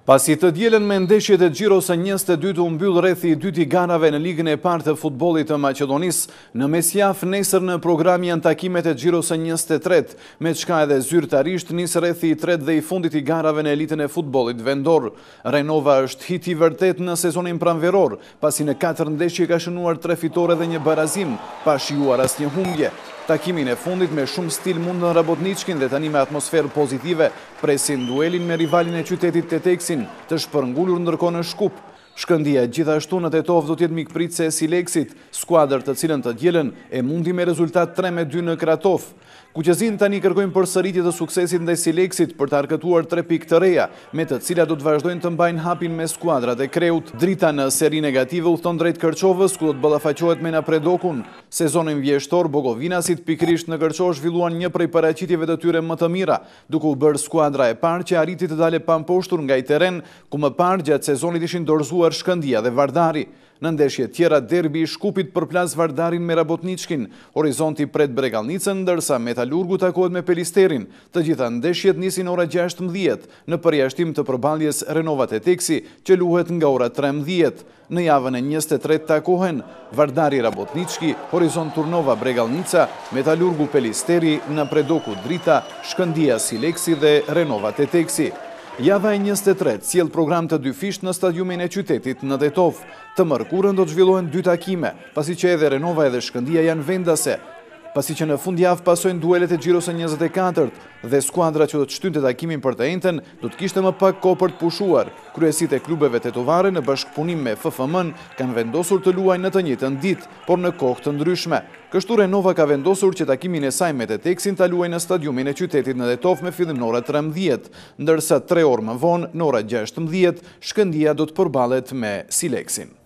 Pasi të dielën me ndeshjet e Xhiros së 22 u mbyll rrethi i dytë i garave në ligën e parë të futbollit të Maqedonisë, në mesjavë nesër në program janë takimet e Xhiros së 23, me çka edhe zyrtarisht nis rrethi i tretë dhe i fundit i garave në elitën e futbollit vendor. Renova është hit i vërtet në sezonin pranveror, pasi në 4 ndeshje ka shënuar 3 fitore dhe 1 barazim, pa shijuar asnjë humbje. Takimin e fundit me shumë stil mund në Rabotničkin dhe tani me atmosferë pozitive presin duelin me rivalin e qytetit Teteksin të shpërngullur ndërkohë në Shkup. Shkëndia gjithashtu në Tetov do t'jetë mikpritëse e Sileksit, skuadër të cilën të dielën e mundi me rezultat 3-2 në Kratov. Kuqezin tani kërkojnë përsëritje të suksesit ndaj Sileksit për të arkëtuar 3 pikë të reja, me të cilat do të vazhdojnë të mbajnë hapin me skuadrat e Kreut. Drita në seri negative udhton drejt Kërçovës, ku do të ballafaqohet me Napredokun. Sezonin vjeshtor, bogovinasit pikërisht në Kërçov zhvilluan një prej paraqitjeve të tyre më të mira, duke u bërë skuadra e parë që arriti të dalë pamposhtur nga i terren, ku më parë gjatë sezonit ishin dorëzuar Shkëndia dhe Vardari. Në ndeshje tjera, derbi i Shkupit përplas Vardarin me Rabotničkin, Horizonti pret Bregallnicën, ndërsa Metalurgu takohet me Pelisterin. Të gjitha ndeshjet nisin ora 16 në përjashtim të përballjes Renova Teteksi, që luhet nga ora 13. Në javën e 23 takohen Vardari Rabotnički, Horizont Turnova Bregallnica, Metalurgu Pelisteri, Napredoku Drita, Shkëndia Sileksi dhe Renova Teteksi. Java e 23 sjell program të dyfisht në stadiumin e qytetit në Tetov. Të mërkurën do të zhvillohen 2 takime, pasi që edhe Renova edhe Shkëndia janë vendase. Pasi që në fundjavë pasojnë duelet e Xhiros së 24 dhe skuadra që do të shtynte takimin për të njëjtën do të kishte më pak kohë për të pushuar. Kryesit e klubeve tetovare në bashkëpunim me FFM-n kanë vendosur të luajnë në të njëjtën ditë, por në kohë të ndryshme. Kështu Renova ka vendosur që takimin e saj me Teteksin ta luajë në stadiumin e qytetit në Tetov me fillim në ora 13, ndërsa 3 orë më vonë në ora 16 Shkëndia do të përballet me Sileksin.